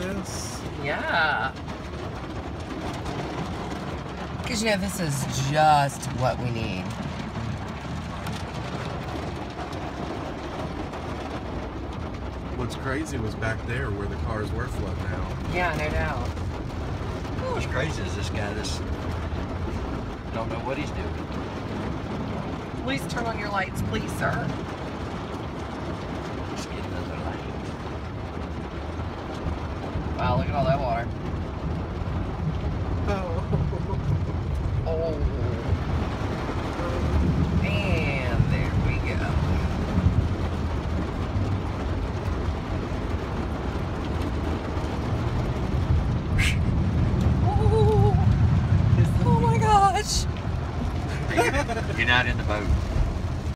this? Yeah. Because, you know, this is just what we need. What's crazy was back there where the cars were flooding out. Yeah, no doubt. What's crazy is this guy just don't know what he's doing. Please turn on your lights, please, sir. Just get another lane. Wow, look at all that water. Oh. Oh. And there we go. Oh my gosh. You're not in the boat.